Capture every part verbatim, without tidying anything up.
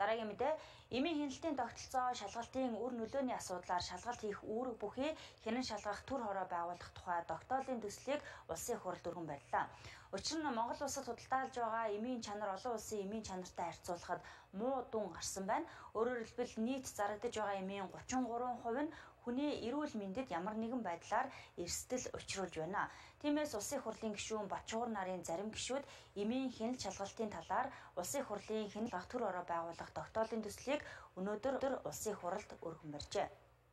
Дараагийн мэдээ эмийн хяналтын тогтолцоо шалгалтын үр нөлөөний асуудлаар шалгалт хийх үүрэг бүхий хянан шалгах төр хороо байгуулах тухай тогтоолын төслийг улсын хурлд өргөн барьлаа. Учир нь Монгол улсад худалдаалж байгаа эмийн чанар олон улсын эмийн чанартай харьцуулахад муу дүн гарсан байна. Өөрөөр хэлбэл нийт зарагдаж байгаа эмийн гучин гурван хувь нь хүний эрүүл мэндэд ямар нэгэн байдлаар эрсдэл учруулж байна. Тиймээс улсын хурлын гишүүн Бачуур нарын зарим гишүүд эмийн хяналт шалгалтын талаар улсын хурлын хяналт төр хороо байгуулах тогтоолын төслийг өнөөдөр улсын хурлд өргөн барьжээ.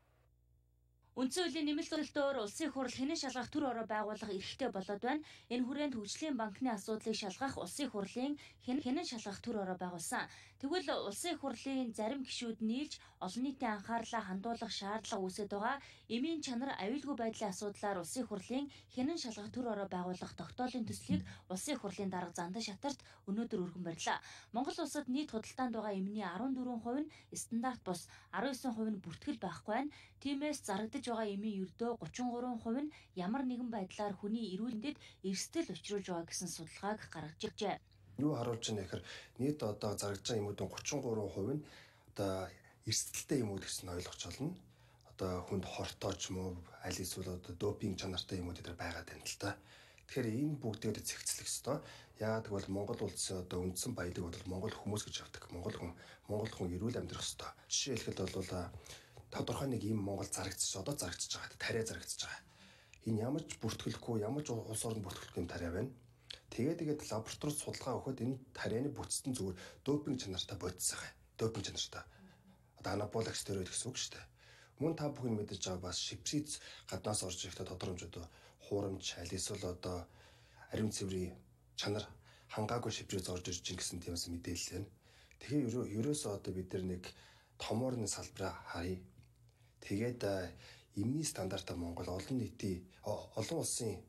Үндсэн хуулийн нэмэлт зөвлөлтөөр улсын хурал хянан шалгах төр хороо байгуулах эрхтэй болоод байна. Энэ хүрээнд хөгжлийн банкны асуудлыг шалгах улсын хурлын хянан шалгах төр хороо байгуулсан. Тэгвэл улсын хурлын зарим гишүүд нийлж олон нийтийн анхаарлаа хандуулах шаардлага үүсэж байгаа эмийн чанар аюулгүй байдлын асуудлаар улсын хурлын хянан шалгах төр хороо байгуулах тогтоолын төслийг улсын хурлын дарга Зандан шатарт өнөөдөр өргөн барьлаа. Монгол улсад нийт худалдаанд байгаа эмний арван дөрвөн хувь нь стандарт бус, арван есөн хувь нь бүртгэл байхгүй байна. Тиймээс зарагдаж байгаа эмийн ердөө гучин гурван хувь нь ямар нэгэн байдлаар хүний эрүүл мэндэд эрсдэл учруулж байгаа гэсэн судалгааг гаргаж иржээ. Юу харуулж байна гэхээр нийт одоо зарагдж байгаа эмүүдийн гучин гурван хувь нь одоо эрсдэлтэй эмүүд гэсэн ойлгож байна. Одоо хүнд хортой ч юм уу, аль эсвэл одоо допинг чанартай эмүүд дээр байгаад байна л та. Тэгэхээр энэ бүгдээр зэгцлэх ёстой. Яагаад гэвэл Монгол улсын одоо үндсэн баялаг бол Монгол хүмүүс гэж авдаг. Монгол хүн Монгол хүн эрүүл амьдрах ёстой. Жишээ хэлбэл бол тодорхой нэг юм Монгол зарагдчих, одоо зарагдчих байгаа. Тариа зарагдчих байгаа. Энэ ямар ч бүртгэлгүй, ямар ч улс орнд бүртгэлгүй юм тариа байна. Тэгээд тэгээд лабораторид судалгаа өгөхөд энэ тарианы бүтцэн зүгээр допинг чанартай бодис байгаа. Допинг чанартай. Одоо анаболик стероид гэсэн үг шүү дээ. Мөн та бүхэн мэдэж байгаа бас шипшиц гаднаас орж ирэхдээ тодоромж одоо хуурамч, аль эсвэл одоо ариун цэврийн чанар хангаагүй шипшиц орж ирж гин гэсэн тиймээс мэдээлэл байна. Тэгэхээр ерөөсөө одоо бид нар нэг томоор нь салбараа харъя. Тэгээд эмний стандартаа Монгол олон нийтийн олон улсын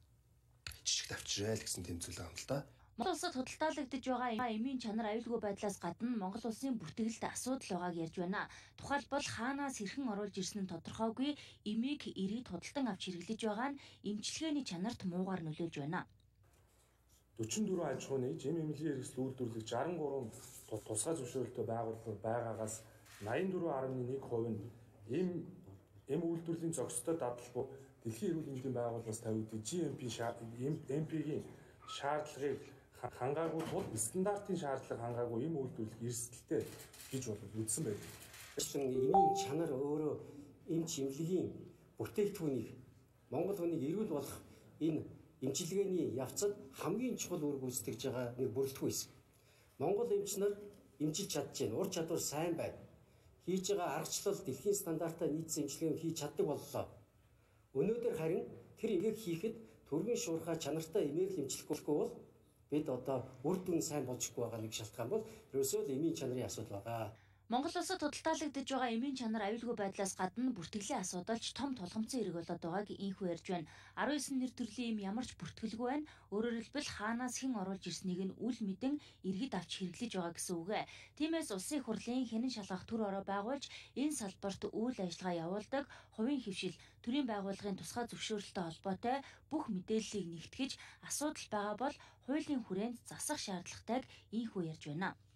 жишгт авчираа л гэсэн тэмцэл байгаа юм л да. Монгол улсад худалдаалагдж байгаа эмийн чанар аюулгүй байдлаас гадна Монгол улсын бүртгэлд асуудал байгааг ярьж байна. Тухайлбал хаанаас хэрхэн оруулж ирсэн нь тодорхойгүй эмийг иргэд худалдан авч хэрэглэж байгаа нь эмчилгээний чанарт муугаар нөлөөлж байна. дөрвөн дөрвөн аж ахуйн нэгж эм эмнэлгийн хэрэгсэл үйлдвэрлэх алпан гурван тусгай зөвшөөрөлтөй байгууллага байгаагаас найман дөрвөн гаруй нэг хувь нь эм эм үйлдвэрлэлийн зохистой дадлал дэлхийн эрүүл мэндийн байгууллагаас тавигдсан джи эм пи эм пи-ийн шаардлагыг хангаагүй тул стандартын шаардлага хангаагүй эм үйлдвэрлэх эрсдэлтэй гэж бол үзсэн байдаг. Эмийн чанар өөрөө эмч эмнэлгийн бүтээгдэхүүнийг Монгол хүнийг эрүүл болох энэ эмчилгээний явцад хамгийн чухал үр гүйцэтгэж байгаа нэг бүрэлдэхүүн хэсэг. Монгол эмч нар эмчилж чадж байна. Ур чадвар сайн байна. Хийж байгаа аргачлал дэлхийн стандартаар нийцсэн эмчилгээ хийж чаддаг боллоо. Өнөөдөр харин тэр эгийг хийхэд төргийн шуурхай чанартай эмээр л эмчлэхгүй бол бид одоо үр дүн сайн болчихгүй байгаа нэг шалтгаан бол ерөөсөө л эмийн чанарын асуудал байгаа. Монгол улсад худалдаалагдж байгаа эмийн чанар аюулгүй байдлаас гадна бүртгэлийн асуудалч том тулгамдсан хэрэг болоод байгааг инхүү ярьж байна. арван есөн нэр төрлийн эм ямар ч бүртгэлгүй байна. Өөрөөр хэлбэл хаанаас хэн оруулж ирснийг нь үл мэдэн иргэд авч хэрэглэж байгаа гэсэн үг ээ. Тиймээс улсын хурлын хянан шалгах төр хороо байгуулж энэ салбарт үйл ажиллагаа явуулдаг хувийн хэвшил төрийн байгууллагын тусгай зөвшөөрөлтөй холбоотой бүх мэдээллийг нэгтгэж асуудал байгаа бол хуулийн хүрээнд засах шаардлагатайг инхүү ярьж байна.